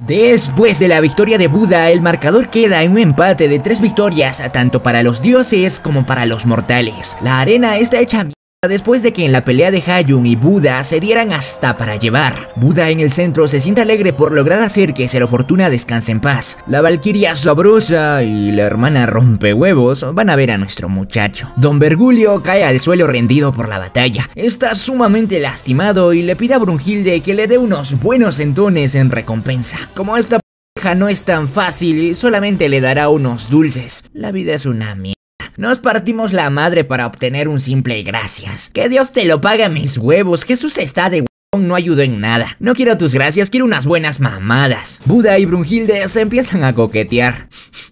Después de la victoria de Buda, el marcador queda en un empate de 3 victorias, tanto para los dioses como para los mortales. La arena está hecha mierda después de que en la pelea de Hayun y Buda se dieran hasta para llevar. Buda en el centro se siente alegre por lograr hacer que Cero Fortuna descanse en paz. La Valquiria Sabrosa y la hermana Rompehuevos van a ver a nuestro muchacho. Don Bergoglio cae al suelo rendido por la batalla. Está sumamente lastimado y le pide a Brunhilde que le dé unos buenos centones en recompensa. Como esta pareja no es tan fácil y solamente le dará unos dulces, la vida es una mierda. Nos partimos la madre para obtener un simple gracias. Que Dios te lo pague mis huevos. Jesús está de huevón, no ayudó en nada. No quiero tus gracias, quiero unas buenas mamadas. Buda y Brunhilde se empiezan a coquetear.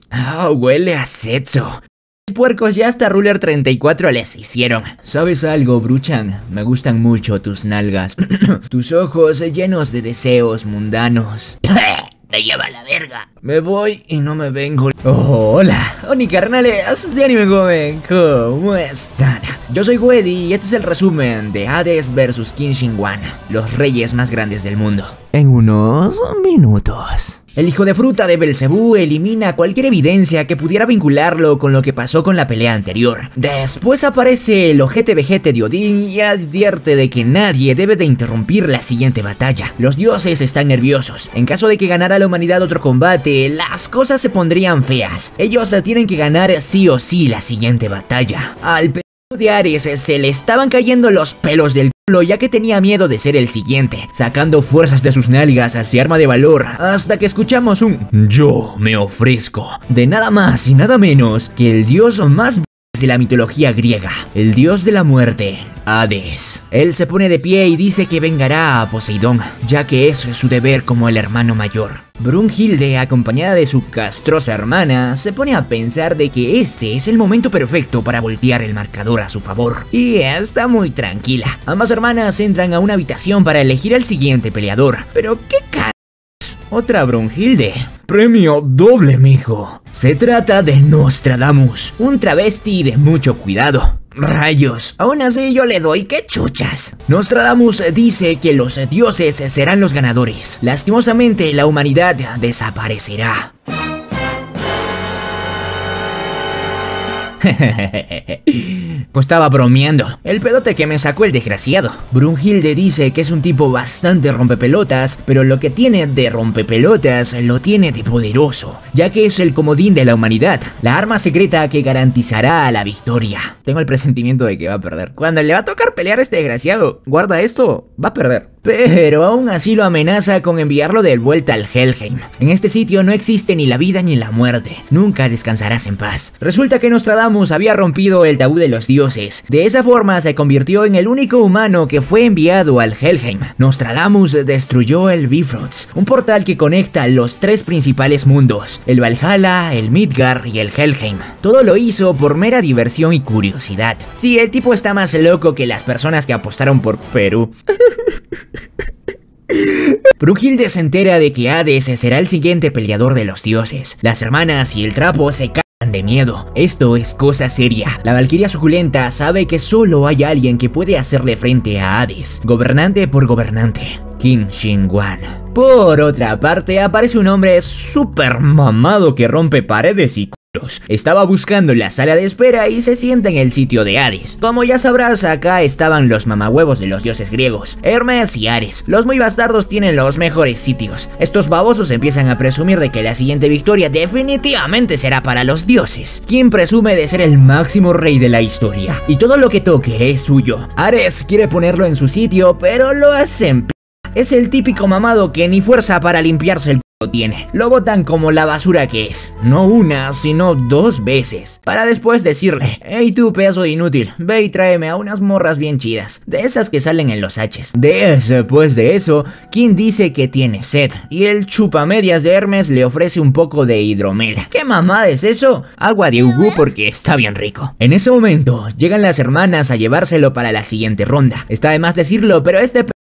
Huele a sexo. Los puercos ya hasta Ruler 34 les hicieron. ¿Sabes algo, Bruchan? Me gustan mucho tus nalgas. Tus ojos llenos de deseos mundanos. Me lleva a la verga. Me voy y no me vengo. Hola, Oni carnales de Anime Gomen, ¿cómo están? Yo soy Wedi y este es el resumen de Hades vs Qin Shi Huang, los reyes más grandes del mundo, en unos minutos. El hijo de fruta de Belcebú elimina cualquier evidencia que pudiera vincularlo con lo que pasó con la pelea anterior. Después aparece el ojete vejete de Odín y advierte de que nadie debe de interrumpir la siguiente batalla. Los dioses están nerviosos. En caso de que ganara la humanidad otro combate, las cosas se pondrían feas. Ellos tienen que ganar sí o sí la siguiente batalla. Al de Ares se le estaban cayendo los pelos del culo ya que tenía miedo de ser el siguiente, sacando fuerzas de sus nalgas hacia arma de valor, hasta que escuchamos un "yo me ofrezco" de nada más y nada menos que el dios más de la mitología griega, el dios de la muerte, Hades. Él se pone de pie y dice que vengará a Poseidón, ya que eso es su deber como el hermano mayor. Brunhilde, acompañada de su castrosa hermana, se pone a pensar de que este es el momento perfecto para voltear el marcador a su favor, y está muy tranquila. Ambas hermanas entran a una habitación para elegir al siguiente peleador, pero ¿qué otra Brunhilde? Premio doble, mijo. Se trata de Nostradamus, un travesti de mucho cuidado. Rayos, aún así yo le doy que chuchas. Nostradamus dice que los dioses serán los ganadores. Lastimosamente, la humanidad desaparecerá. Estaba bromeando. El pedote que me sacó el desgraciado. Brunhilde dice que es un tipo bastante rompepelotas, pero lo que tiene de rompepelotas lo tiene de poderoso, ya que es el comodín de la humanidad, la arma secreta que garantizará la victoria. Tengo el presentimiento de que va a perder. Cuando le va a tocar pelear a este desgraciado, guarda esto, va a perder. Pero aún así lo amenaza con enviarlo de vuelta al Helheim. En este sitio no existe ni la vida ni la muerte. Nunca descansarás en paz. Resulta que Nostradamus había rompido el tabú de los dioses. De esa forma se convirtió en el único humano que fue enviado al Helheim. Nostradamus destruyó el Bifrost, un portal que conecta los 3 principales mundos, el Valhalla, el Midgard y el Helheim. Todo lo hizo por mera diversión y curiosidad. Sí, el tipo está más loco que las personas que apostaron por Perú. Brunhilde se entera de que Hades será el siguiente peleador de los dioses. Las hermanas y el trapo se cagan de miedo. Esto es cosa seria. La Valquiria suculenta sabe que solo hay alguien que puede hacerle frente a Hades, gobernante por gobernante, Qin Shi Huang. Por otra parte, aparece un hombre súper mamado que rompe paredes y estaba buscando la sala de espera y se sienta en el sitio de Hades. Como ya sabrás, acá estaban los mamahuevos de los dioses griegos, Hermes y Ares. Los muy bastardos tienen los mejores sitios. Estos babosos empiezan a presumir de que la siguiente victoria definitivamente será para los dioses. Qin presume de ser el máximo rey de la historia, y todo lo que toque es suyo. Ares quiere ponerlo en su sitio, pero lo hacen p***. Es el típico mamado que ni fuerza para limpiarse el tiene. Lo botan como la basura que es, no una, sino 2 veces, para después decirle: hey tú pedazo de inútil, ve y tráeme a unas morras bien chidas, de esas que salen en los H's. Después de eso, Qin dice que tiene sed, y el chupamedias de Hermes le ofrece un poco de hidromel. ¿Qué mamada es eso? Agua de Ugu porque está bien rico. En ese momento, llegan las hermanas a llevárselo para la siguiente ronda. Está de más decirlo, pero este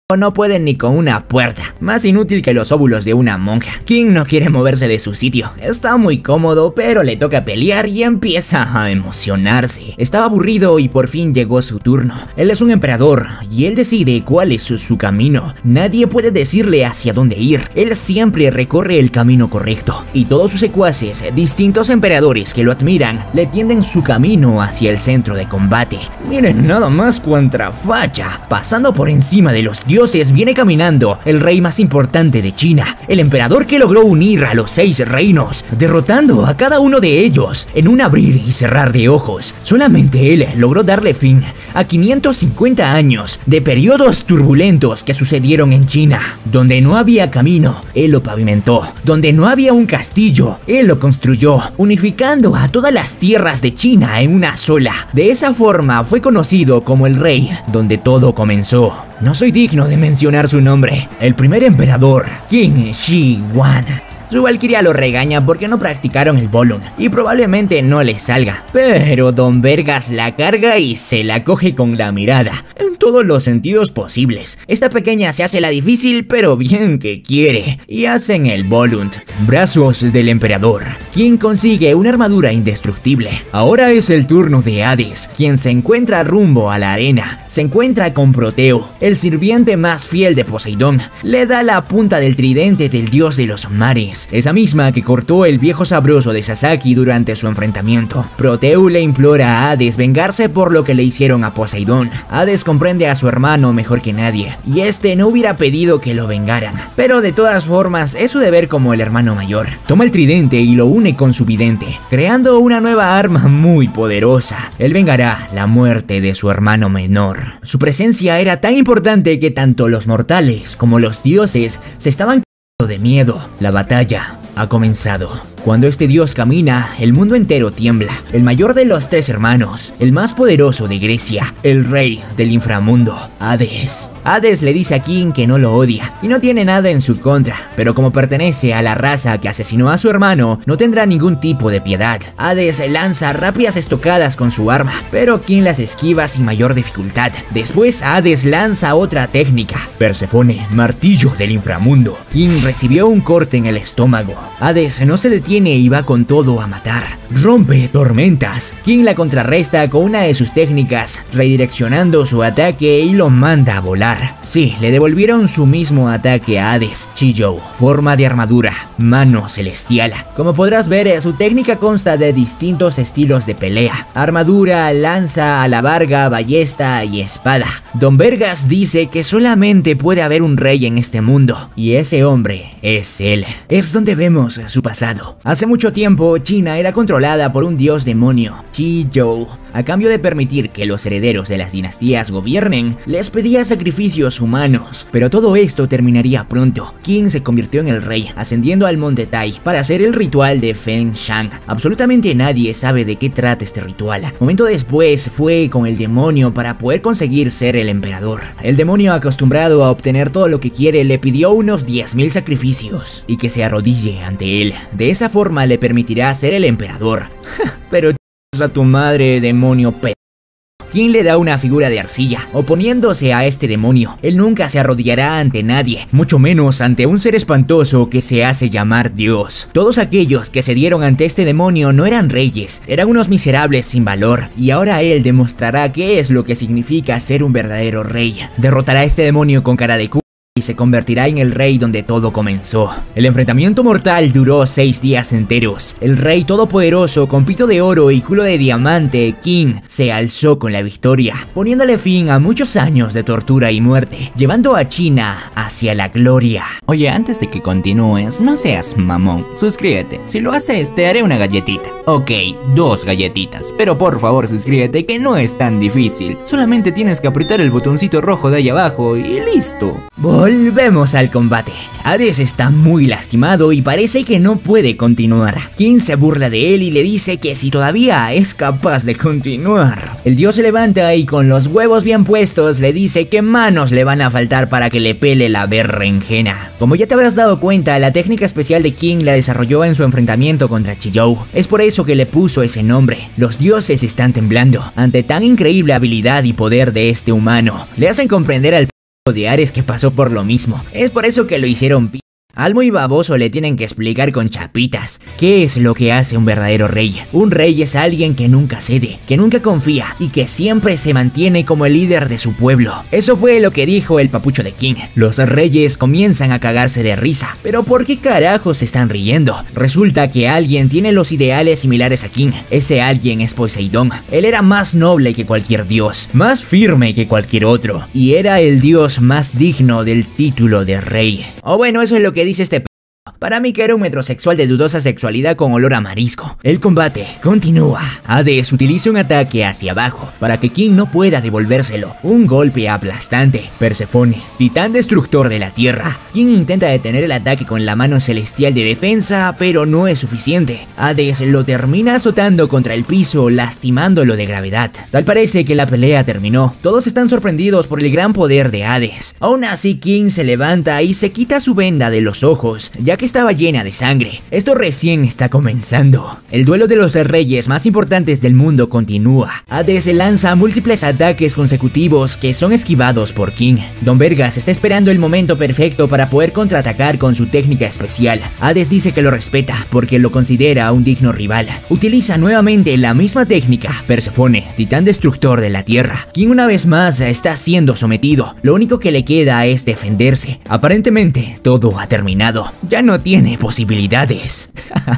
no pueden ni con una puerta, más inútil que los óvulos de una monja. King no quiere moverse de su sitio, está muy cómodo, pero le toca pelear y empieza a emocionarse. Estaba aburrido y por fin llegó su turno. Él es un emperador y él decide cuál es su camino. Nadie puede decirle hacia dónde ir, él siempre recorre el camino correcto. Y todos sus secuaces, distintos emperadores que lo admiran, le tienden su camino hacia el centro de combate. Miren nada más cuánta facha, pasando por encima de los dioses viene caminando el rey más importante de China, el emperador que logró unir a los 6 reinos, derrotando a cada uno de ellos en un abrir y cerrar de ojos. Solamente él logró darle fin a 550 años de periodos turbulentos que sucedieron en China. Donde no había camino, él lo pavimentó. Donde no había un castillo, él lo construyó, unificando a todas las tierras de China en una sola. De esa forma fue conocido como el rey donde todo comenzó. No soy digno de mencionar su nombre. El primer emperador, Qin Shi Huang. Su valquiria lo regaña porque no practicaron el Bolun y probablemente no le salga, pero Don Vergas la carga y se la coge con la mirada, en todos los sentidos posibles. Esta pequeña se hace la difícil, pero bien que quiere, y hacen el Bolun. Brazos del emperador, quien consigue una armadura indestructible. Ahora es el turno de Hades, quien se encuentra rumbo a la arena. Se encuentra con Proteo, el sirviente más fiel de Poseidón. Le da la punta del tridente del dios de los mares, esa misma que cortó el viejo sabroso de Sasaki durante su enfrentamiento. Proteo le implora a Hades vengarse por lo que le hicieron a Poseidón. Hades comprende a su hermano mejor que nadie, y este no hubiera pedido que lo vengaran, pero de todas formas es su deber como el hermano mayor. Toma el tridente y lo une con su vidente, creando una nueva arma muy poderosa. Él vengará la muerte de su hermano menor. Su presencia era tan importante que tanto los mortales como los dioses se estaban de miedo. La batalla ha comenzado. Cuando este dios camina, el mundo entero tiembla. El mayor de los 3 hermanos, el más poderoso de Grecia, el rey del inframundo, Hades. Hades le dice a King que no lo odia y no tiene nada en su contra, pero como pertenece a la raza que asesinó a su hermano, no tendrá ningún tipo de piedad. Hades lanza rápidas estocadas con su arma, pero King las esquiva sin mayor dificultad. Después Hades lanza otra técnica, Persefone, martillo del inframundo. King recibió un corte en el estómago. Hades no se detiene y va con todo a matar. Rompe tormentas. King la contrarresta con una de sus técnicas, redireccionando su ataque y lo manda a volar. Sí, le devolvieron su mismo ataque a Hades. Chiyou, forma de armadura, mano celestial. Como podrás ver, su técnica consta de distintos estilos de pelea: armadura, lanza, alabarga, ballesta y espada. Don Vergas dice que solamente puede haber un rey en este mundo, y ese hombre es él. Es donde vemos su pasado. Hace mucho tiempo, China era controlada por un dios demonio, Chiyou. A cambio de permitir que los herederos de las dinastías gobiernen, les pedía sacrificios humanos. Pero todo esto terminaría pronto. King se convirtió en el rey, ascendiendo al monte Tai para hacer el ritual de Feng Shang. Absolutamente nadie sabe de qué trata este ritual. Momento después fue con el demonio para poder conseguir ser el emperador. El demonio, acostumbrado a obtener todo lo que quiere, le pidió unos 10.000 sacrificios y que se arrodille ante él. De esa forma le permitirá ser el emperador. Pero a tu madre, demonio pedo. King le da una figura de arcilla, oponiéndose a este demonio. Él nunca se arrodillará ante nadie, mucho menos ante un ser espantoso que se hace llamar Dios. Todos aquellos que se dieron ante este demonio no eran reyes, eran unos miserables sin valor, y ahora él demostrará qué es lo que significa ser un verdadero rey. Derrotará a este demonio con cara de culo y se convertirá en el rey donde todo comenzó. El enfrentamiento mortal duró 6 días enteros. El rey todopoderoso con pito de oro y culo de diamante, King, se alzó con la victoria, poniéndole fin a muchos años de tortura y muerte, llevando a China hacia la gloria. Oye, antes de que continúes, no seas mamón, suscríbete. Si lo haces, te haré una galletita. Ok, 2 galletitas, pero por favor suscríbete, que no es tan difícil. Solamente tienes que apretar el botoncito rojo de ahí abajo y listo. Volvemos al combate. Hades está muy lastimado y parece que no puede continuar. King se burla de él y le dice que si todavía es capaz de continuar. El dios se levanta y con los huevos bien puestos le dice que manos le van a faltar para que le pele la berenjena. Como ya te habrás dado cuenta, la técnica especial de King la desarrolló en su enfrentamiento contra Chiyou. Es por eso que le puso ese nombre. Los dioses están temblando ante tan increíble habilidad y poder de este humano. Le hacen comprender al de Ares que pasó por lo mismo. Es por eso que lo hicieron p***. Al muy baboso le tienen que explicar con chapitas qué es lo que hace un verdadero rey. Un rey es alguien que nunca cede, que nunca confía y que siempre se mantiene como el líder de su pueblo. Eso fue lo que dijo el papucho de King. Los reyes comienzan a cagarse de risa. ¿Pero por qué carajos se están riendo? Resulta que alguien tiene los ideales similares a King. Ese alguien es Poseidón. Él era más noble que cualquier dios, más firme que cualquier otro, y era el dios más digno del título de rey. O bueno, eso es lo que dice este p***. Para mí que era un metrosexual de dudosa sexualidad con olor a marisco. El combate continúa. Hades utiliza un ataque hacia abajo para que King no pueda devolvérselo. Un golpe aplastante. Persefone, titán destructor de la tierra. King intenta detener el ataque con la mano celestial de defensa, pero no es suficiente. Hades lo termina azotando contra el piso, lastimándolo de gravedad. Tal parece que la pelea terminó. Todos están sorprendidos por el gran poder de Hades. Aún así, King se levanta y se quita su venda de los ojos, ya que estaba llena de sangre. Esto recién está comenzando. El duelo de los reyes más importantes del mundo continúa. Hades lanza múltiples ataques consecutivos que son esquivados por King. Don Vergas está esperando el momento perfecto para poder contraatacar con su técnica especial. Hades dice que lo respeta porque lo considera un digno rival. Utiliza nuevamente la misma técnica. Persefone, titán destructor de la tierra. King una vez más está siendo sometido. Lo único que le queda es defenderse. Aparentemente todo ha terminado. Ya no tiene posibilidades.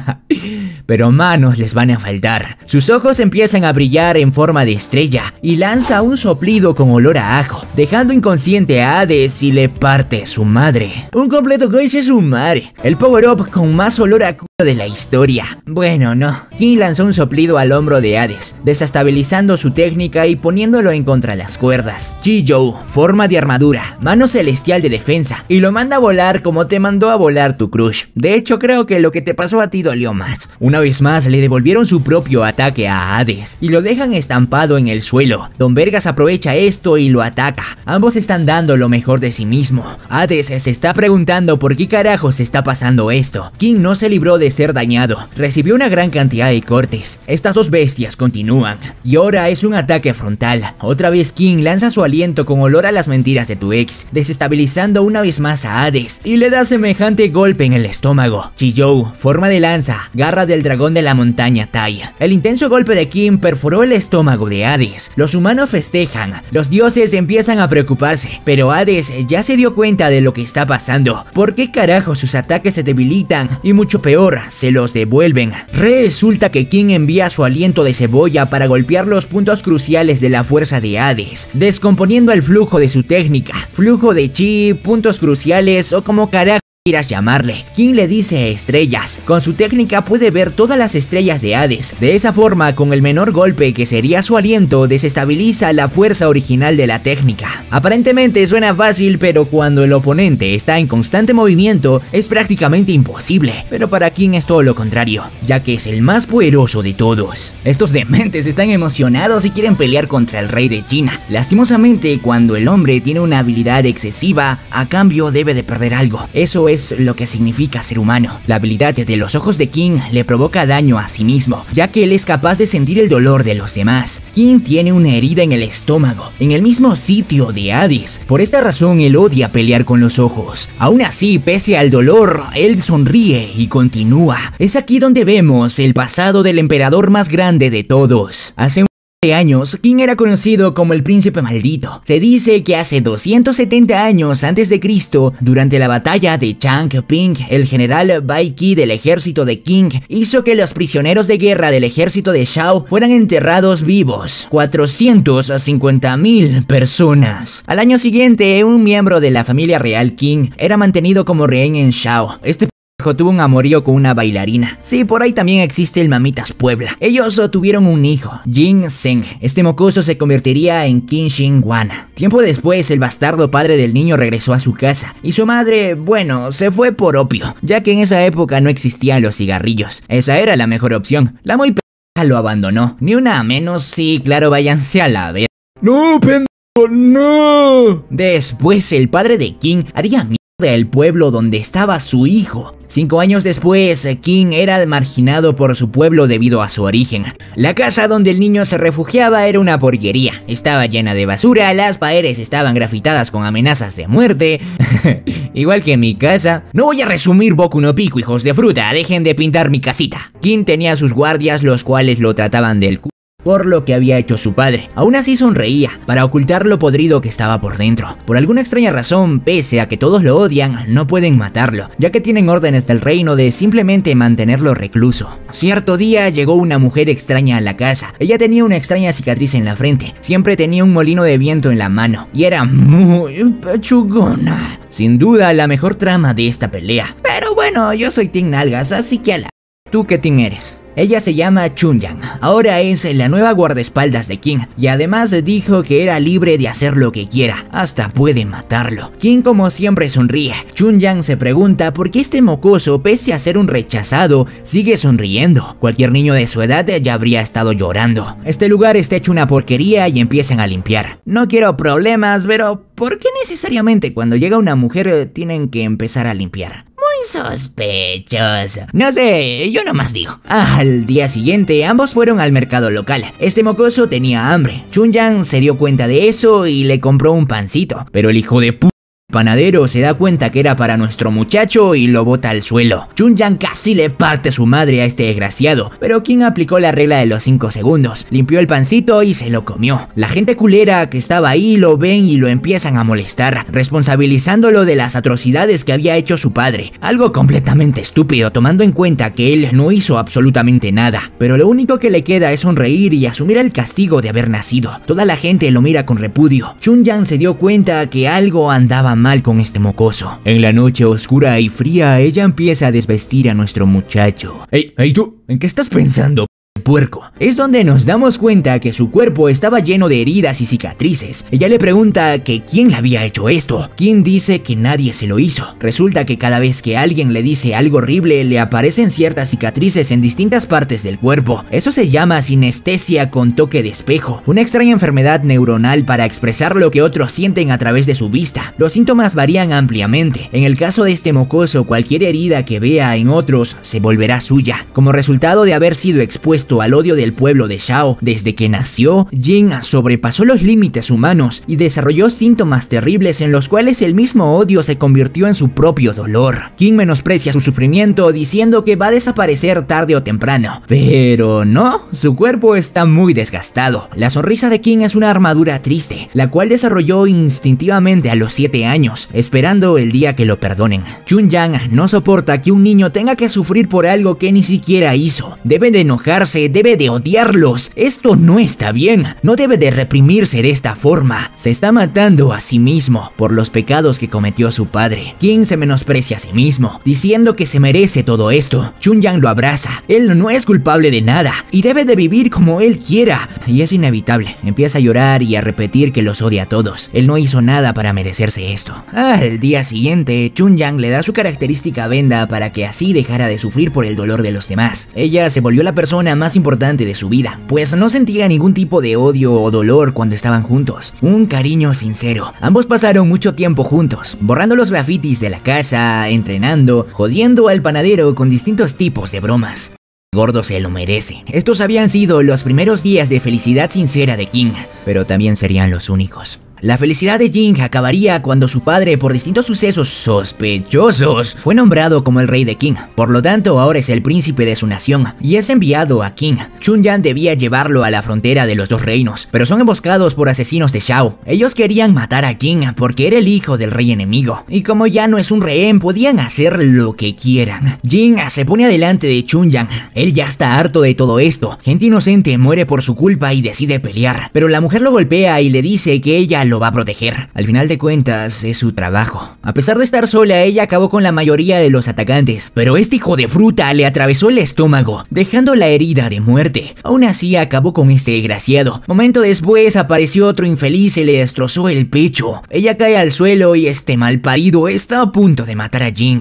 Pero manos les van a faltar. Sus ojos empiezan a brillar en forma de estrella y lanza un soplido con olor a ajo, dejando inconsciente a Hades y le parte su madre. Un completo coche su madre. El power-up con más olor a culo de la historia. Bueno, no. King lanzó un soplido al hombro de Hades, desestabilizando su técnica y poniéndolo en contra las cuerdas. Chi-Joe, forma de armadura, mano celestial de defensa, y lo manda a volar como te mandó a volar tu crush. De hecho, creo que lo que te pasó a ti dolió más. Una vez más le devolvieron su propio ataque a Hades y lo dejan estampado en el suelo. Don Vergas aprovecha esto y lo ataca. Ambos están dando lo mejor de sí mismo. Hades se está preguntando por qué carajos está pasando esto. King no se libró de ser dañado. Recibió una gran cantidad de cortes. Estas dos bestias continúan. Y ahora es un ataque frontal. Otra vez King lanza su aliento con olor a las mentiras de tu ex, desestabilizando una vez más a Hades y le da semejante golpe en el estómago. Chi-Joe, forma de lanza, garra del dragón de la montaña Tai. El intenso golpe de King perforó el estómago de Hades. Los humanos festejan, los dioses empiezan a preocuparse, pero Hades ya se dio cuenta de lo que está pasando. ¿Por qué carajo sus ataques se debilitan? Y mucho peor, se los devuelven. Resulta que King envía su aliento de cebolla para golpear los puntos cruciales de la fuerza de Hades, descomponiendo el flujo de su técnica, flujo de chi, puntos cruciales o como carajo quieras llamarle. King le dice estrellas. Con su técnica puede ver todas las estrellas de Hades. De esa forma, con el menor golpe que sería su aliento, desestabiliza la fuerza original de la técnica. Aparentemente suena fácil, pero cuando el oponente está en constante movimiento, es prácticamente imposible. Pero para King es todo lo contrario, ya que es el más poderoso de todos. Estos dementes están emocionados y quieren pelear contra el rey de China. Lastimosamente, cuando el hombre tiene una habilidad excesiva, a cambio debe de perder algo. Eso es lo que significa ser humano. La habilidad de los ojos de King le provoca daño a sí mismo, ya que él es capaz de sentir el dolor de los demás. King tiene una herida en el estómago, en el mismo sitio de Hades. Por esta razón él odia pelear con los ojos. Aún así, pese al dolor, él sonríe y continúa. Es aquí donde vemos el pasado del emperador más grande de todos. Hace años, King era conocido como el príncipe maldito. Se dice que hace 270 años antes de Cristo, durante la batalla de Changping, el general Bai Qi del ejército de King hizo que los prisioneros de guerra del ejército de Shao fueran enterrados vivos. 450,000 personas. Al año siguiente, un miembro de la familia real King era mantenido como rehén en Shao. Este tuvo un amorío con una bailarina. Sí, por ahí también existe el Mamitas Puebla. Ellos tuvieron un hijo, Jin Zheng. Este mocoso se convertiría en Qin Shi Huang. Tiempo después, el bastardo padre del niño regresó a su casa y su madre, bueno, se fue por opio, ya que en esa época no existían los cigarrillos. Esa era la mejor opción. La muy pendeja lo abandonó. Ni una menos, sí, claro, váyanse a la verga. ¡No, pendejo, no! Después, el padre de King haría del pueblo donde estaba su hijo. 5 años después, King era marginado por su pueblo debido a su origen. La casa donde el niño se refugiaba era una porquería. Estaba llena de basura, las paredes estaban grafitadas con amenazas de muerte. Igual que mi casa. No voy a resumir Boku no Pico, hijos de fruta, dejen de pintar mi casita. King tenía sus guardias, los cuales lo trataban del culo por lo que había hecho su padre. Aún así sonreía, para ocultar lo podrido que estaba por dentro. Por alguna extraña razón, pese a que todos lo odian, no pueden matarlo, ya que tienen órdenes del reino de simplemente mantenerlo recluso. Cierto día llegó una mujer extraña a la casa. Ella tenía una extraña cicatriz en la frente, siempre tenía un molino de viento en la mano, y era muy pechugona. Sin duda la mejor trama de esta pelea. Pero bueno, yo soy Team Nalgas, así que ala. ¿Tú qué team eres? Ella se llama Chunhyang, ahora es la nueva guardaespaldas de King, y además dijo que era libre de hacer lo que quiera, hasta puede matarlo. King como siempre sonríe. Chunhyang se pregunta por qué este mocoso, pese a ser un rechazado, sigue sonriendo. Cualquier niño de su edad ya habría estado llorando. Este lugar está hecho una porquería y empiezan a limpiar. No quiero problemas, pero ¿por qué necesariamente cuando llega una mujer tienen que empezar a limpiar? Sospechoso. No sé, yo nomás digo. Al día siguiente, ambos fueron al mercado local. Este mocoso tenía hambre. Chunhyang se dio cuenta de eso y le compró un pancito. Pero el hijo de p*** panadero se da cuenta que era para nuestro muchacho y lo bota al suelo. Chunhyang casi le parte su madre a este desgraciado, pero King aplicó la regla de los 5 segundos, limpió el pancito y se lo comió. La gente culera que estaba ahí lo ven y lo empiezan a molestar, responsabilizándolo de las atrocidades que había hecho su padre, algo completamente estúpido tomando en cuenta que él no hizo absolutamente nada, pero lo único que le queda es sonreír y asumir el castigo de haber nacido. Toda la gente lo mira con repudio. Chunhyang se dio cuenta que algo andaba mal con este mocoso. En la noche oscura y fría, ella empieza a desvestir a nuestro muchacho. Hey, tú, ¿en qué estás pensando, puerco? Es donde nos damos cuenta que su cuerpo estaba lleno de heridas y cicatrices. Ella le pregunta que quién le había hecho esto. King dice que nadie se lo hizo. Resulta que cada vez que alguien le dice algo horrible, le aparecen ciertas cicatrices en distintas partes del cuerpo. Eso se llama sinestesia con toque de espejo, una extraña enfermedad neuronal para expresar lo que otros sienten a través de su vista. Los síntomas varían ampliamente. En el caso de este mocoso, cualquier herida que vea en otros se volverá suya. Como resultado de haber sido expuesto al odio del pueblo de Shao desde que nació, Jin sobrepasó los límites humanos y desarrolló síntomas terribles en los cuales el mismo odio se convirtió en su propio dolor. King menosprecia su sufrimiento diciendo que va a desaparecer tarde o temprano, pero no, su cuerpo está muy desgastado. La sonrisa de King es una armadura triste, la cual desarrolló instintivamente a los 7 años, esperando el día que lo perdonen. Chunhyang no soporta que un niño tenga que sufrir por algo que ni siquiera hizo. Debe de enojarse, debe de odiarlos. Esto no está bien, no debe de reprimirse de esta forma. Se está matando a sí mismo por los pecados que cometió su padre. King se menosprecia a sí mismo, diciendo que se merece todo esto. Chunhyang lo abraza, él no es culpable de nada y debe de vivir como él quiera. Y es inevitable, empieza a llorar y a repetir que los odia a todos. Él no hizo nada para merecerse esto. Al día siguiente, Chunhyang le da su característica venda para que así dejara de sufrir por el dolor de los demás. Ella se volvió la persona más importante de su vida, pues no sentía ningún tipo de odio o dolor cuando estaban juntos. Un cariño sincero. Ambos pasaron mucho tiempo juntos, borrando los grafitis de la casa, entrenando, jodiendo al panadero con distintos tipos de bromas. Gordo se lo merece. Estos habían sido los primeros días de felicidad sincera de King, pero también serían los únicos. La felicidad de Jin acabaría cuando su padre, por distintos sucesos sospechosos, fue nombrado como el rey de King. Por lo tanto, ahora es el príncipe de su nación y es enviado a King. Chunhyang debía llevarlo a la frontera de los dos reinos, pero son emboscados por asesinos de Shao. Ellos querían matar a King porque era el hijo del rey enemigo, y como ya no es un rehén, podían hacer lo que quieran. Jin se pone adelante de Chunhyang. Él ya está harto de todo esto. Gente inocente muere por su culpa y decide pelear, pero la mujer lo golpea y le dice que ella lo va a proteger. Al final de cuentas, es su trabajo. A pesar de estar sola, ella acabó con la mayoría de los atacantes, pero este hijo de fruta le atravesó el estómago, dejando la herida de muerte. Aún así, acabó con este desgraciado. Momento después, apareció otro infeliz y le destrozó el pecho. Ella cae al suelo y este malparido está a punto de matar a Jin,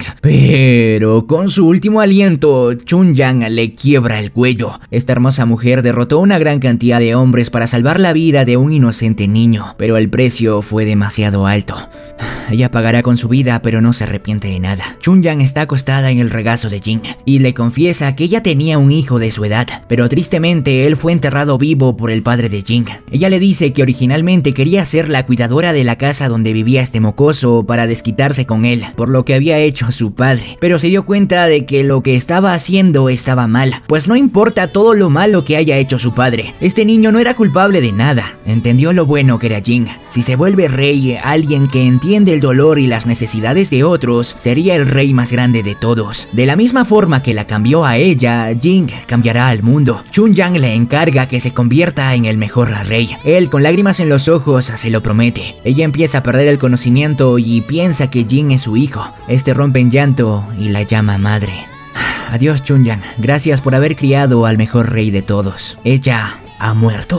pero con su último aliento, Chunhyang le quiebra el cuello. Esta hermosa mujer derrotó una gran cantidad de hombres para salvar la vida de un inocente niño, pero el precio fue demasiado alto. ella pagará con su vida, pero no se arrepiente de nada. Chunhyang está acostada en el regazo de Jin y le confiesa que ella tenía un hijo de su edad, pero tristemente él fue enterrado vivo por el padre de Jin. Ella le dice que originalmente quería ser la cuidadora de la casa donde vivía este mocoso para desquitarse con él por lo que había hecho su padre, pero se dio cuenta de que lo que estaba haciendo estaba mal, pues no importa todo lo malo que haya hecho su padre, este niño no era culpable de nada. Entendió lo bueno que era Jin. Si se vuelve rey, alguien que entiende el dolor y las necesidades de otros, sería el rey más grande de todos. De la misma forma que la cambió a ella, Jin cambiará al mundo. Chunhyang le encarga que se convierta en el mejor rey. Él, con lágrimas en los ojos, se lo promete. Ella empieza a perder el conocimiento y piensa que Jin es su hijo. Este rompe en llanto y la llama madre. Adiós, Chunhyang. Gracias por haber criado al mejor rey de todos. Ella ha muerto.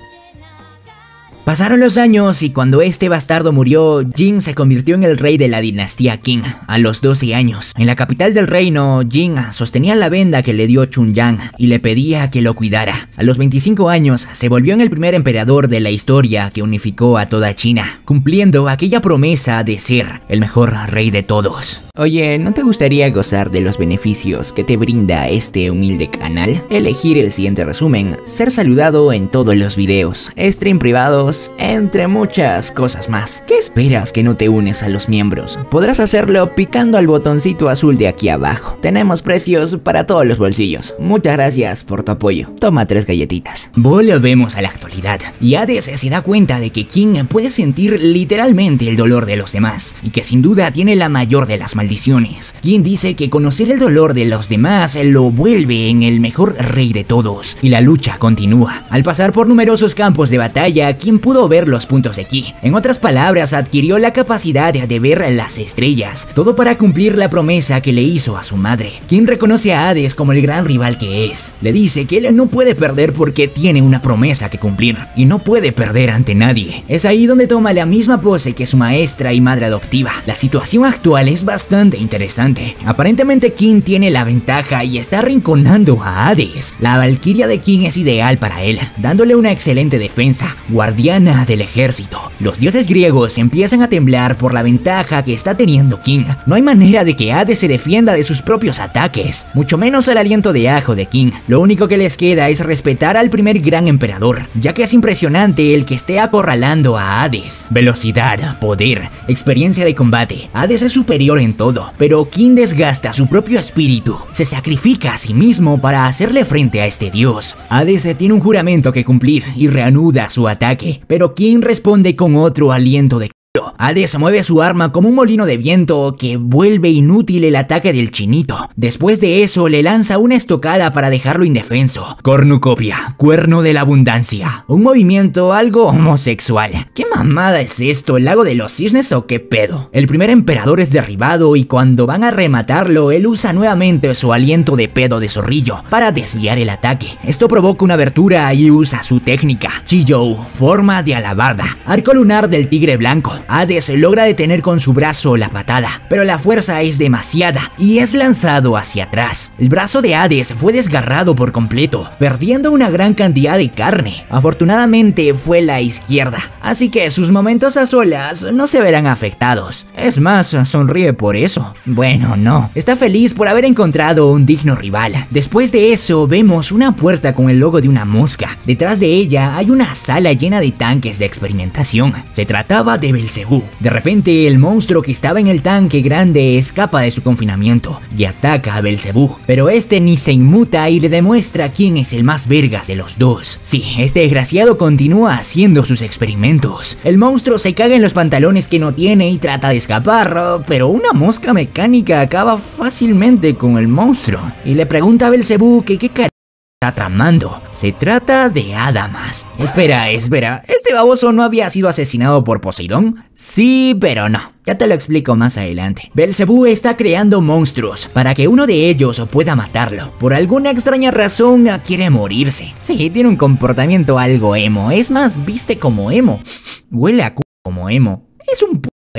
Pasaron los años y cuando este bastardo murió, Jin se convirtió en el rey de la dinastía Qin a los 12 años. En la capital del reino, Jin sostenía la venda que le dio Chunhyang y le pedía que lo cuidara. A los 25 años se volvió en el primer emperador de la historia que unificó a toda China, cumpliendo aquella promesa de ser el mejor rey de todos. Oye, ¿no te gustaría gozar de los beneficios que te brinda este humilde canal? Elegir el siguiente resumen, ser saludado en todos los videos, stream privados, entre muchas cosas más. ¿Qué esperas que no te unes a los miembros? Podrás hacerlo picando al botoncito azul de aquí abajo. Tenemos precios para todos los bolsillos. Muchas gracias por tu apoyo. Toma 3 galletitas. Volvemos a la actualidad y Hades se da cuenta de que Qin puede sentir literalmente el dolor de los demás y que sin duda tiene la mayor de las maldiciones. Qin dice que conocer el dolor de los demás lo vuelve en el mejor rey de todos y la lucha continúa. Al pasar por numerosos campos de batalla, Qin pudo ver los puntos de Ki. En otras palabras, adquirió la capacidad de ver las estrellas, todo para cumplir la promesa que le hizo a su madre. Qin reconoce a Hades como el gran rival que es. Le dice que él no puede perder porque tiene una promesa que cumplir y no puede perder ante nadie. Es ahí donde toma la misma pose que su maestra y madre adoptiva. La situación actual es bastante interesante. Aparentemente Qin tiene la ventaja y está arrinconando a Hades. La valquiria de Qin es ideal para él, dándole una excelente defensa, guardiana del ejército. Los dioses griegos empiezan a temblar por la ventaja que está teniendo Qin. No hay manera de que Hades se defienda de sus propios ataques, mucho menos el aliento de ajo de Qin. Lo único que les queda es respetar al primer gran emperador, ya que es impresionante el que esté acorralando a Hades. Velocidad, poder, experiencia de combate. Hades es superior en todo, pero Qin desgasta su propio espíritu, se sacrifica a sí mismo para hacerle frente a este dios. Hades tiene un juramento que cumplir y reanuda su ataque, pero Qin responde con otro aliento de Hades mueve su arma como un molino de viento que vuelve inútil el ataque del chinito. Después de eso le lanza una estocada para dejarlo indefenso. Cornucopia, cuerno de la abundancia. Un movimiento algo homosexual. ¿Qué mamada es esto? ¿El lago de los cisnes o qué pedo? El primer emperador es derribado y cuando van a rematarlo él usa nuevamente su aliento de pedo de zorrillo para desviar el ataque. Esto provoca una abertura y usa su técnica. Chiyou, forma de alabarda. Arco lunar del tigre blanco. Hades logra detener con su brazo la patada, pero la fuerza es demasiada y es lanzado hacia atrás. El brazo de Hades fue desgarrado por completo, perdiendo una gran cantidad de carne. Afortunadamente fue la izquierda, así que sus momentos a solas no se verán afectados. Es más, sonríe por eso. Bueno, no. Está feliz por haber encontrado un digno rival. Después de eso, vemos una puerta con el logo de una mosca. Detrás de ella hay una sala llena de tanques de experimentación. Se trataba de Belzebú. De repente, el monstruo que estaba en el tanque grande escapa de su confinamiento y ataca a Belzebú, pero este ni se inmuta y le demuestra quién es el más vergas de los dos. Sí, este desgraciado continúa haciendo sus experimentos. El monstruo se caga en los pantalones que no tiene y trata de escapar, pero una mosca mecánica acaba fácilmente con el monstruo y le pregunta a Belzebú que qué carajo está tramando. Se trata de Adamas. Espera, ¿este baboso no había sido asesinado por Poseidón? Sí, pero no. Ya te lo explico más adelante. Belzebú está creando monstruos para que uno de ellos pueda matarlo. Por alguna extraña razón quiere morirse. Sí, tiene un comportamiento algo emo. Es más, viste como emo. Huele a como emo. Es un emo.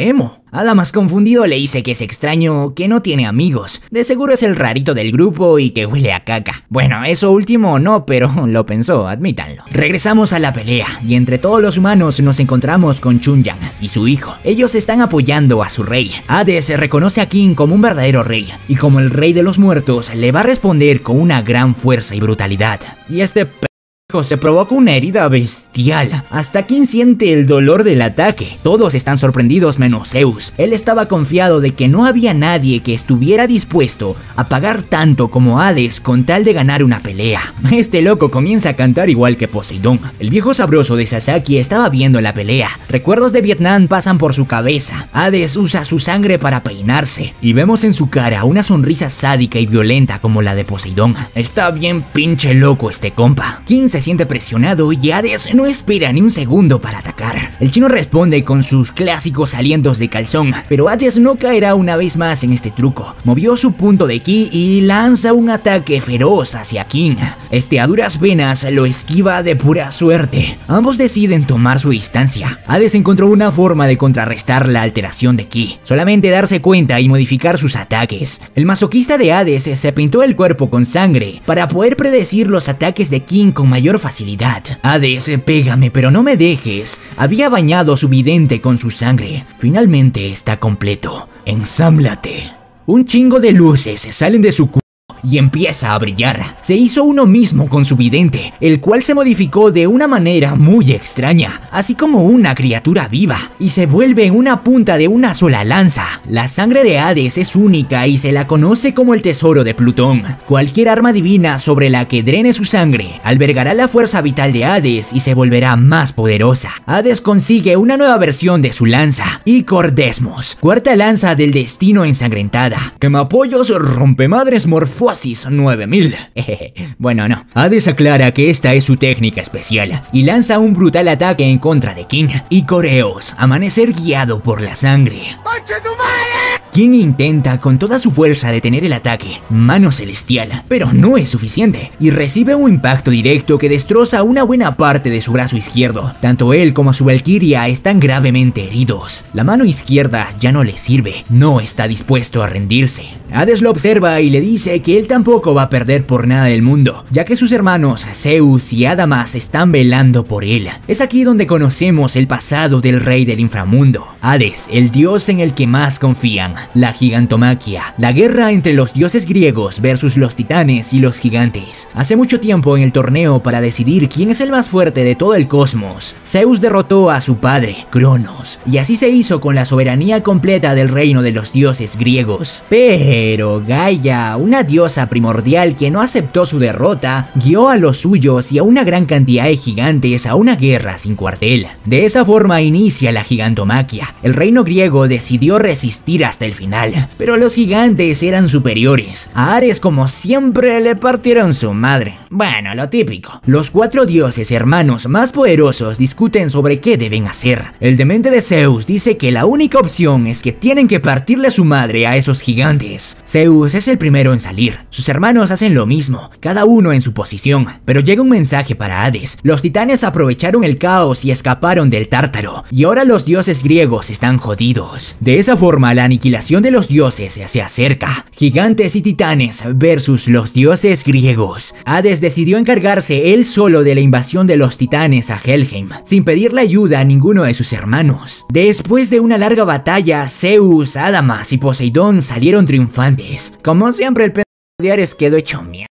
Adamas confundido le dice que es extraño que no tiene amigos, de seguro es el rarito del grupo y que huele a caca. Bueno, eso último no, pero lo pensó, admítanlo. Regresamos a la pelea y entre todos los humanos nos encontramos con Chunhyang y su hijo. Ellos están apoyando a su rey. Hades reconoce a King como un verdadero rey y como el rey de los muertos le va a responder con una gran fuerza y brutalidad. Y este se provoca una herida bestial. Hasta King siente el dolor del ataque. Todos están sorprendidos menos Zeus. Él estaba confiado de que no había nadie que estuviera dispuesto a pagar tanto como Hades con tal de ganar una pelea. Este loco comienza a cantar igual que Poseidón. El viejo sabroso de Sasaki estaba viendo la pelea. Recuerdos de Vietnam pasan por su cabeza. Hades usa su sangre para peinarse y vemos en su cara una sonrisa sádica y violenta como la de Poseidón. Está bien pinche loco este compa. King se siente presionado y Hades no espera ni un segundo para atacar. El chino responde con sus clásicos alientos de calzón, pero Hades no caerá una vez más en este truco. Movió su punto de ki y lanza un ataque feroz hacia King. Este a duras penas lo esquiva de pura suerte. Ambos deciden tomar su distancia. Hades encontró una forma de contrarrestar la alteración de ki, solamente darse cuenta y modificar sus ataques. El masoquista de Hades se pintó el cuerpo con sangre para poder predecir los ataques de King con mayor facilidad. Hades, pégame pero no me dejes. Había bañado su vidente con su sangre. Finalmente está completo. Ensámblate. Un chingo de luces salen de su cuerpo y empieza a brillar. Se hizo uno mismo con su vidente, el cual se modificó de una manera muy extraña, así como una criatura viva, y se vuelve en una punta de una sola lanza. La sangre de Hades es única y se la conoce como el tesoro de Plutón. Cualquier arma divina sobre la que drene su sangre albergará la fuerza vital de Hades y se volverá más poderosa. Hades consigue una nueva versión de su lanza, Icor Desmos, cuarta lanza del destino ensangrentada. Quemapollos rompemadres Morfosis 9000. Bueno, no. Hades aclara que esta es su técnica especial y lanza un brutal ataque en contra de King. Icoreos, amanecer guiado por la sangre. King intenta con toda su fuerza detener el ataque, mano celestial, pero no es suficiente y recibe un impacto directo que destroza una buena parte de su brazo izquierdo. Tanto él como su valquiria están gravemente heridos. La mano izquierda ya no le sirve, no está dispuesto a rendirse. Hades lo observa y le dice que él tampoco va a perder por nada del mundo, ya que sus hermanos Zeus y Adamas están velando por él. Es aquí donde conocemos el pasado del rey del inframundo, Hades, el dios en el que más confían. La gigantomaquia, la guerra entre los dioses griegos versus los titanes y los gigantes. Hace mucho tiempo en el torneo para decidir quién es el más fuerte de todo el cosmos, Zeus derrotó a su padre, Cronos, y así se hizo con la soberanía completa del reino de los dioses griegos. Pero Gaia, una diosa primordial que no aceptó su derrota, guió a los suyos y a una gran cantidad de gigantes a una guerra sin cuartel. De esa forma inicia la gigantomaquia. El reino griego decidió resistir hasta el final, pero los gigantes eran superiores. A Ares, como siempre, le partieron su madre. Bueno, lo típico. Los cuatro dioses hermanos más poderosos discuten sobre qué deben hacer. El demente de Zeus dice que la única opción es que tienen que partirle su madre a esos gigantes. Zeus es el primero en salir. Sus hermanos hacen lo mismo, cada uno en su posición, pero llega un mensaje para Hades. Los titanes aprovecharon el caos y escaparon del Tártaro, y ahora los dioses griegos están jodidos. De esa forma, la aniquilación de los dioses se acerca. Gigantes y titanes versus los dioses griegos. Hades decidió encargarse él solo de la invasión de los titanes a Helheim, sin pedirle ayuda a ninguno de sus hermanos. Después de una larga batalla, Zeus, Adamas y Poseidón salieron triunfantes. Como siempre, el pendejo de Ares quedó hecho mierda.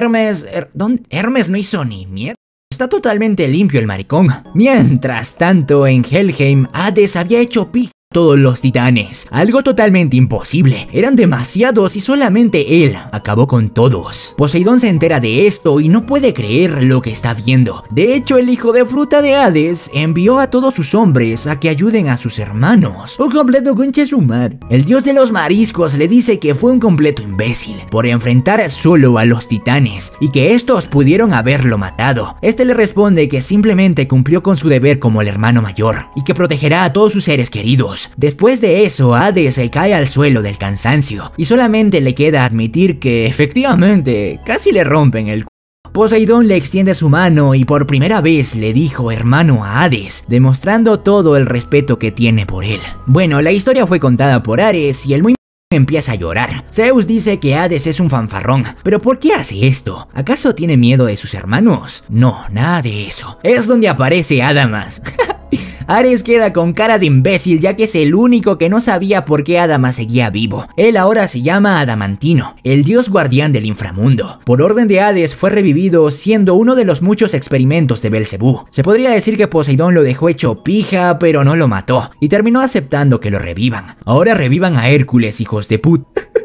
Hermes no hizo ni mierda. Está totalmente limpio el maricón. Mientras tanto, en Helheim, Hades había hecho pija todos los titanes, algo totalmente imposible. Eran demasiados y solamente él acabó con todos. Poseidón se entera de esto y no puede creer lo que está viendo. De hecho, el hijo de fruta de Hades envió a todos sus hombres a que ayuden a sus hermanos. Un completo conche su madre. El dios de los mariscos le dice que fue un completo imbécil por enfrentar solo a los titanes y que estos pudieron haberlo matado. Este le responde que simplemente cumplió con su deber como el hermano mayor y que protegerá a todos sus seres queridos. Después de eso, Hades se cae al suelo del cansancio y solamente le queda admitir que efectivamente casi le rompen el c***. Poseidón le extiende su mano y por primera vez le dijo hermano a Hades, demostrando todo el respeto que tiene por él. Bueno, la historia fue contada por Ares y el muy empieza a llorar. Zeus dice que Hades es un fanfarrón, pero ¿por qué hace esto? ¿Acaso tiene miedo de sus hermanos? No, nada de eso. Es donde aparece Adamas. Ares queda con cara de imbécil ya que es el único que no sabía por qué Adamas seguía vivo. Él ahora se llama Adamantino, el dios guardián del inframundo. Por orden de Hades fue revivido siendo uno de los muchos experimentos de Belcebú. Se podría decir que Poseidón lo dejó hecho pija pero no lo mató y terminó aceptando que lo revivan. Ahora revivan a Hércules, hijos de put.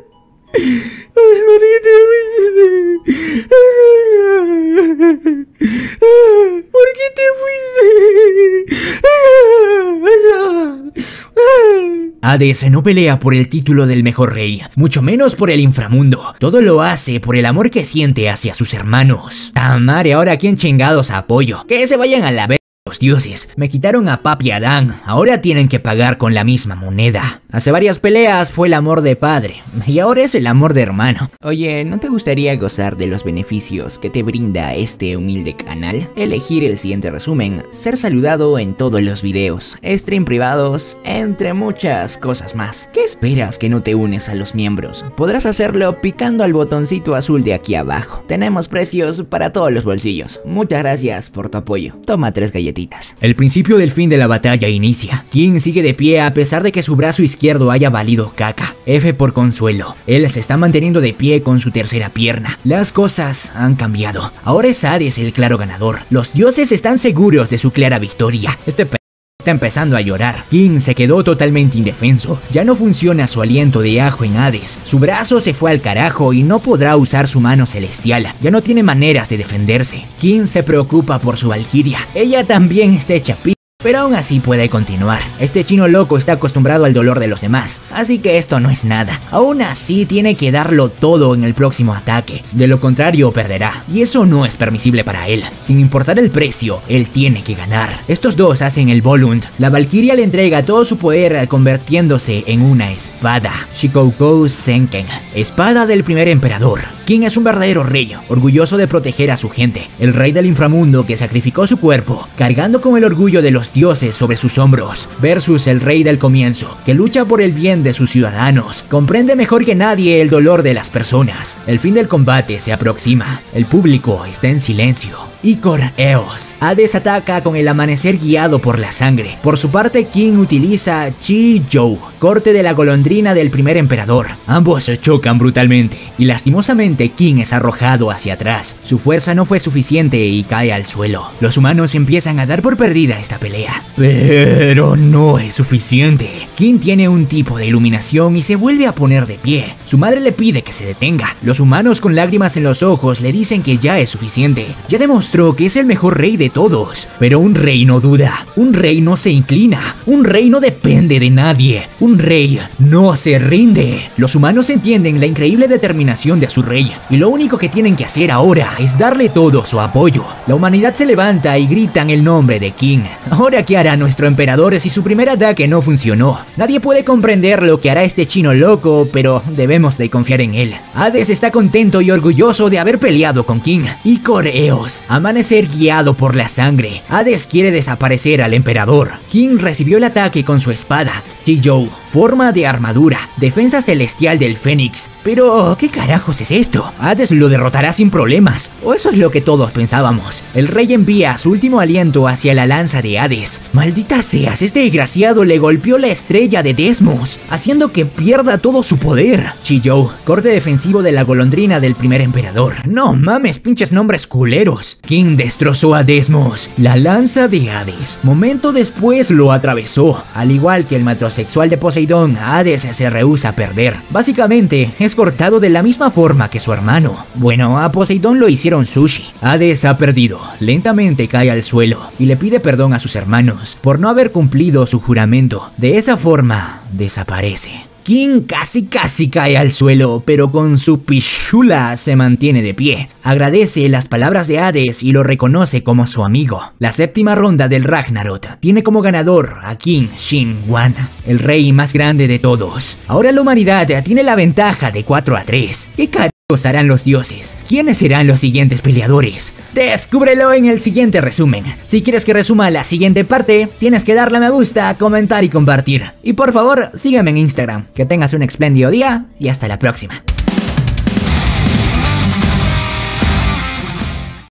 ¿Por qué te fuiste? Hades no pelea por el título del mejor rey, mucho menos por el inframundo. Todo lo hace por el amor que siente hacia sus hermanos. Tamare, ahora quién chingados apoyo. Que se vayan a la vez. Los dioses me quitaron a papi Adán, ahora tienen que pagar con la misma moneda. Hace varias peleas fue el amor de padre, y ahora es el amor de hermano. Oye, ¿no te gustaría gozar de los beneficios que te brinda este humilde canal? Elegir el siguiente resumen, ser saludado en todos los videos, stream privados, entre muchas cosas más. ¿Qué esperas que no te unes a los miembros? Podrás hacerlo picando al botoncito azul de aquí abajo. Tenemos precios para todos los bolsillos. Muchas gracias por tu apoyo. Toma 3 galletitas. El principio del fin de la batalla inicia. King sigue de pie a pesar de que su brazo izquierdo haya valido caca. F por consuelo. Él se está manteniendo de pie con su tercera pierna. Las cosas han cambiado. Ahora es Hades el claro ganador. Los dioses están seguros de su clara victoria. Este está empezando a llorar. King se quedó totalmente indefenso. Ya no funciona su aliento de ajo en Hades. Su brazo se fue al carajo y no podrá usar su mano celestial. Ya no tiene maneras de defenderse. King se preocupa por su valquiria. Ella también está hecha pi, pero aún así puede continuar. Este chino loco está acostumbrado al dolor de los demás, así que esto no es nada. Aún así tiene que darlo todo en el próximo ataque, de lo contrario perderá, y eso no es permisible para él. Sin importar el precio, él tiene que ganar. Estos dos hacen el Volund. La Valquiria le entrega todo su poder convirtiéndose en una espada. Shikokou Senken, espada del primer emperador. King es un verdadero rey, orgulloso de proteger a su gente, el rey del inframundo que sacrificó su cuerpo, cargando con el orgullo de los dioses sobre sus hombros, versus el rey del comienzo, que lucha por el bien de sus ciudadanos, comprende mejor que nadie el dolor de las personas. El fin del combate se aproxima, el público está en silencio. Icor Eos. Hades ataca con el amanecer guiado por la sangre. Por su parte, King utiliza Chi-Jou, corte de la golondrina del primer emperador. Ambos se chocan brutalmente y lastimosamente King es arrojado hacia atrás. Su fuerza no fue suficiente y cae al suelo. Los humanos empiezan a dar por perdida esta pelea, pero no es suficiente. King tiene un tipo de iluminación y se vuelve a poner de pie. Su madre le pide que se detenga. Los humanos con lágrimas en los ojos le dicen que ya es suficiente. Ya demostró que es el mejor rey de todos, pero un rey no duda, un rey no se inclina, un rey no depende de nadie, un rey no se rinde. Los humanos entienden la increíble determinación de su rey y lo único que tienen que hacer ahora es darle todo su apoyo. La humanidad se levanta y gritan el nombre de King. Ahora, ¿qué hará nuestro emperador si su primer ataque no funcionó? Nadie puede comprender lo que hará este chino loco, pero debemos de confiar en él. Hades está contento y orgulloso de haber peleado con King. Icor Eos. Amanecer guiado por la sangre. Hades quiere desaparecer al emperador. King recibió el ataque con su espada. Chi-Jou, forma de armadura, defensa celestial del Fénix. Pero, ¿qué carajos es esto? Hades lo derrotará sin problemas, o eso es lo que todos pensábamos. El rey envía su último aliento hacia la lanza de Hades. Maldita seas, este desgraciado le golpeó la estrella de Desmos, haciendo que pierda todo su poder. Chi-Jou, corte defensivo de la golondrina del primer emperador. No mames, pinches nombres culeros. King destrozó a Desmos, la lanza de Hades. Momento después lo atravesó. Al igual que el matrosexual de Poseidón, Hades se rehúsa a perder. Básicamente, es cortado de la misma forma que su hermano. Bueno, a Poseidón lo hicieron sushi. Hades ha perdido. Lentamente cae al suelo y le pide perdón a sus hermanos por no haber cumplido su juramento. De esa forma, desaparece. King casi cae al suelo, pero con su pichula se mantiene de pie. Agradece las palabras de Hades y lo reconoce como su amigo. La séptima ronda del Ragnarok tiene como ganador a King Shin-Wan, el rey más grande de todos. Ahora la humanidad tiene la ventaja de 4-3. ¿Qué harán los dioses? ¿Quiénes serán los siguientes peleadores? Descúbrelo en el siguiente resumen. Si quieres que resuma la siguiente parte, tienes que darle a me gusta, comentar y compartir. Y por favor, sígueme en Instagram. Que tengas un espléndido día y hasta la próxima.